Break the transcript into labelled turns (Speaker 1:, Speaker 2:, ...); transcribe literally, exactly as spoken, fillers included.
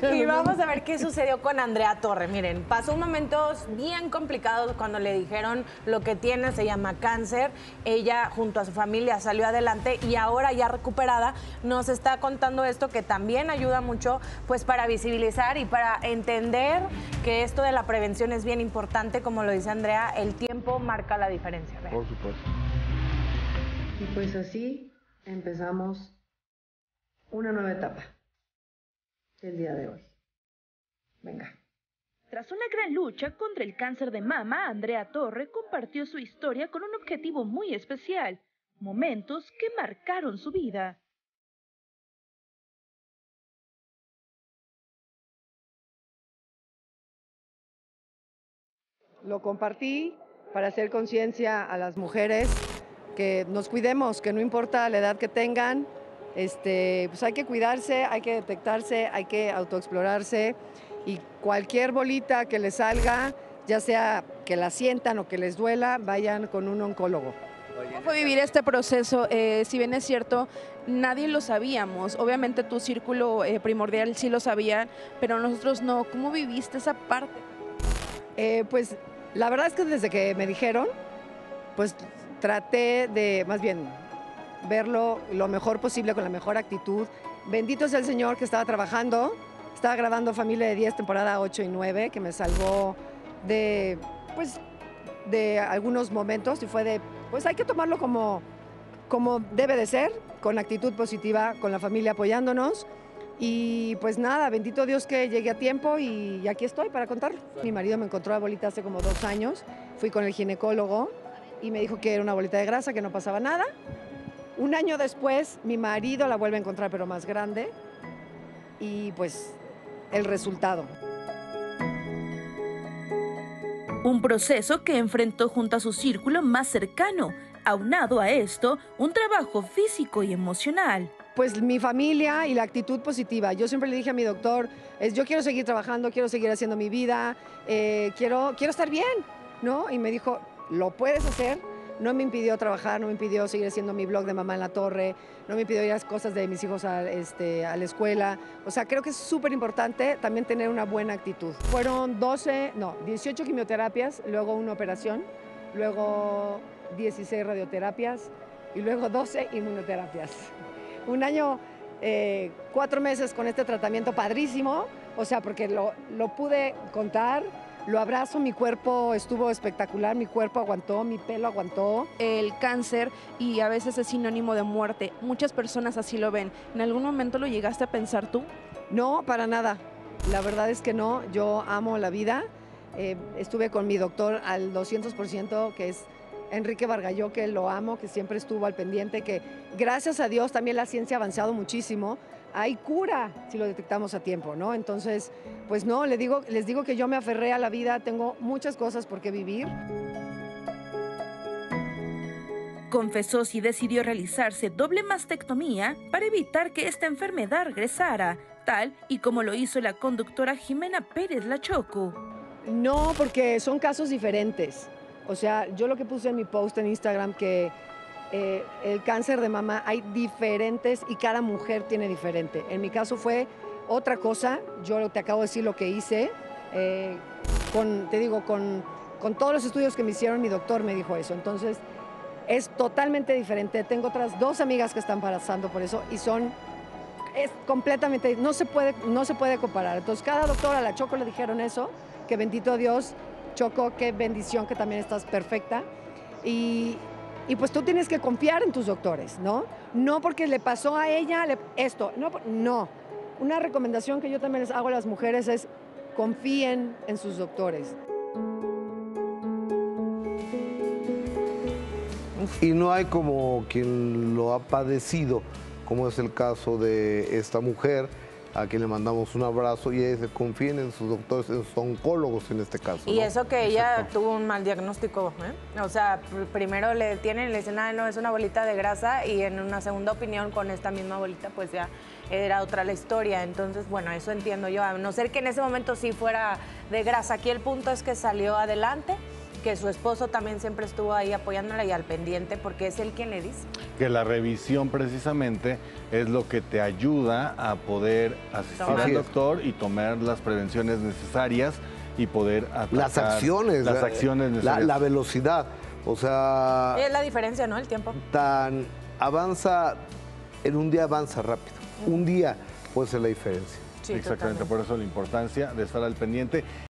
Speaker 1: Y vamos a ver qué sucedió con Andrea Torre. Miren, pasó momentos bien complicados cuando le dijeron lo que tiene, se llama cáncer. Ella junto a su familia salió adelante y ahora ya recuperada nos está contando esto que también ayuda mucho pues para visibilizar y para entender que esto de la prevención es bien importante. Como lo dice Andrea, el tiempo marca la diferencia. Vean.
Speaker 2: Por supuesto.
Speaker 3: Y pues así empezamos una nueva etapa el día de hoy. Venga.
Speaker 4: Tras una gran lucha contra el cáncer de mama, Andrea Torre compartió su historia con un objetivo muy especial, momentos que marcaron su vida.
Speaker 3: Lo compartí para hacer conciencia a las mujeres que nos cuidemos, que no importa la edad que tengan, este, pues hay que cuidarse, hay que detectarse, hay que autoexplorarse y cualquier bolita que les salga, ya sea que la sientan o que les duela, vayan con un oncólogo.
Speaker 5: ¿Cómo fue vivir este proceso? Eh, si bien es cierto, nadie lo sabíamos. Obviamente tu círculo eh, primordial sí lo sabía, pero nosotros no. ¿Cómo viviste esa parte?
Speaker 3: Eh, pues la verdad es que desde que me dijeron, pues traté de, más bien, verlo lo mejor posible, con la mejor actitud. Bendito sea el Señor que estaba trabajando, estaba grabando Familia de diez, temporada ocho y nueve, que me salvó de, pues, de algunos momentos y fue de, pues hay que tomarlo como, como debe de ser, con actitud positiva, con la familia apoyándonos. Y pues nada, bendito Dios que llegué a tiempo y aquí estoy para contarlo. Mi marido me encontró la bolita hace como dos años, fui con el ginecólogo y me dijo que era una bolita de grasa, que no pasaba nada. Un año después, mi marido la vuelve a encontrar, pero más grande, y pues el resultado.
Speaker 4: Un proceso que enfrentó junto a su círculo más cercano, aunado a esto, un trabajo físico y emocional.
Speaker 3: Pues mi familia y la actitud positiva. Yo siempre le dije a mi doctor, es, yo quiero seguir trabajando, quiero seguir haciendo mi vida, eh, quiero, quiero estar bien, ¿no? Y me dijo, lo puedes hacer. No me impidió trabajar, no me impidió seguir haciendo mi blog de Mamá en la Torre, no me impidió ir a las cosas de mis hijos a, este, a la escuela. O sea, creo que es súper importante también tener una buena actitud. Fueron doce, no, dieciocho quimioterapias, luego una operación, luego dieciséis radioterapias y luego doce inmunoterapias. Un año, eh, cuatro meses con este tratamiento padrísimo, o sea, porque lo, lo pude contar. Lo abrazo, mi cuerpo estuvo espectacular, mi cuerpo aguantó, mi pelo aguantó.
Speaker 5: El cáncer y a veces es sinónimo de muerte. Muchas personas así lo ven. ¿En algún momento lo llegaste a pensar tú?
Speaker 3: No, para nada. La verdad es que no. Yo amo la vida. Eh, estuve con mi doctor al doscientos por ciento, que es Enrique Vargalló, que lo amo, que siempre estuvo al pendiente, que gracias a Dios también la ciencia ha avanzado muchísimo. Hay cura si lo detectamos a tiempo, ¿no? Entonces, pues no, les digo, les digo que yo me aferré a la vida, tengo muchas cosas por qué vivir.
Speaker 4: Confesó si decidió realizarse doble mastectomía para evitar que esta enfermedad regresara, tal y como lo hizo la conductora Jimena Pérez La Choco.
Speaker 3: No, porque son casos diferentes. O sea, yo lo que puse en mi post en Instagram que Eh, el cáncer de mama hay diferentes y cada mujer tiene diferente. En mi caso fue otra cosa, yo te acabo de decir lo que hice, eh, con, te digo, con, con todos los estudios que me hicieron, mi doctor me dijo eso. Entonces, es totalmente diferente. Tengo otras dos amigas que están pasando por eso y son, es completamente, no se puede, no se puede comparar. Entonces, cada doctora, a la Choco le dijeron eso, que bendito Dios, Choco, qué bendición que también estás perfecta. Y Y pues tú tienes que confiar en tus doctores, ¿no? No porque le pasó a ella le, esto, no, no. Una recomendación que yo también les hago a las mujeres es confíen en sus doctores.
Speaker 2: Y no hay como quien lo ha padecido, como es el caso de esta mujer, a quien le mandamos un abrazo y ella dice, confíen en sus doctores, en sus oncólogos en este caso.
Speaker 1: Y
Speaker 2: ¿no?
Speaker 1: eso que ella
Speaker 2: Exacto.
Speaker 1: tuvo un mal diagnóstico, ¿eh? O sea, primero le tienen, le dicen, ah, no, es una bolita de grasa, y en una segunda opinión con esta misma bolita, pues ya era otra la historia. Entonces, bueno, eso entiendo yo, a no ser que en ese momento sí fuera de grasa. Aquí el punto es que salió adelante que su esposo también siempre estuvo ahí apoyándola y al pendiente, porque es él quien le dice.
Speaker 6: Que la revisión precisamente es lo que te ayuda a poder asistir
Speaker 1: Tomar.
Speaker 6: al doctor y tomar las prevenciones necesarias y poder atacar
Speaker 2: Las acciones.
Speaker 6: las
Speaker 2: la-
Speaker 6: acciones
Speaker 2: la,
Speaker 6: necesarias.
Speaker 2: la velocidad. O sea,
Speaker 1: Es la diferencia, ¿no? El tiempo.
Speaker 2: tan avanza, en un día avanza rápido. Un día puede ser la diferencia.
Speaker 1: Sí,
Speaker 6: Exactamente,
Speaker 1: totalmente.
Speaker 6: por eso la importancia de estar al pendiente.